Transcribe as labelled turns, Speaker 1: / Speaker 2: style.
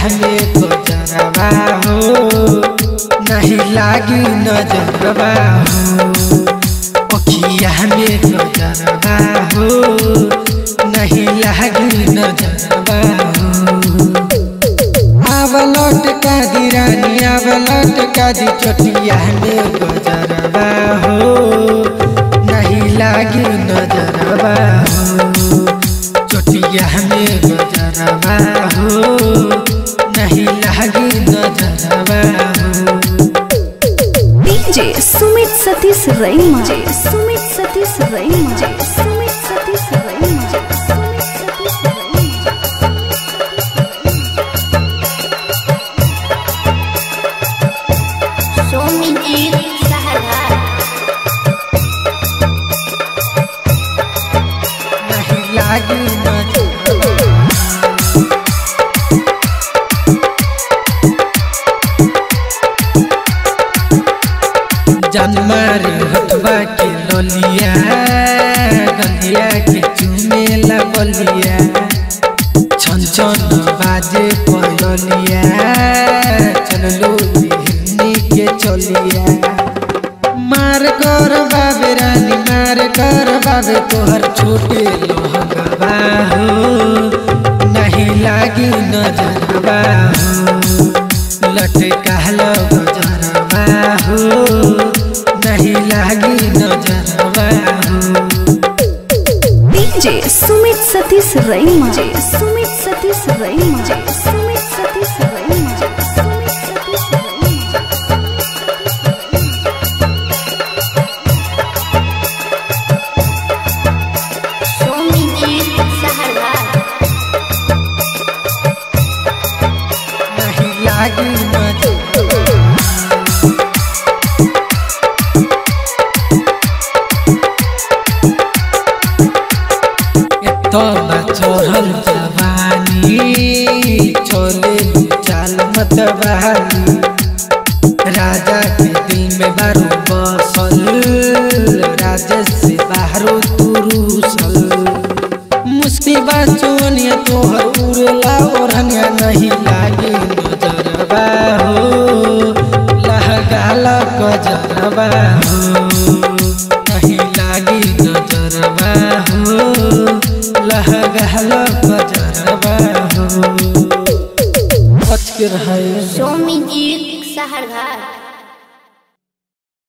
Speaker 1: में गजरवा हो नहीं लागी नजरवा हो। अखिया में गजरवा हो नहीं लागी नजरवा हो। आवलट का दी रानी आवलट का दी चटिया में गजरवा हो नहीं लागी नजरवा हो। चटिया में गजरवा हो नहीं लागी नजरवा हो।
Speaker 2: डीजे सुमित सतीश रैमा सुमित सतीश रैमा सुमित सतीश रैमा।
Speaker 1: जनमार हटवा के लोलिया गलिया के चुमेला बलिया छन छन बाजे पयलिया चलो हिन्नी के चलिया। मार कर बाबे रानी मार कर बाबे तोहर छोटे लोहगवा हो नहीं लागी नजरवा हो। लटका लो गजरवा हो नहीं लागी नजरवा हो।
Speaker 2: डीजे सुमित सतीश रैमा सुमित सतीश रैमा सुमित सतीश रैमा सुमित सतीश रैमा।
Speaker 1: नहीं लागी तोला चढ़ल जवानी चले चाल मत बहाली। राजा के दिल में बारू बसल राजेश से बाहरो तुरुसल। मुश्किल बात चोनिया तोहर उड़ला ओढ़निया नहीं लागे नजरवा हो लहगाला गजरवा हो नहीं लागी नजरवा हो लहगाला गजरवा हो। बच के रहे
Speaker 3: सोमी जी सहरघाट।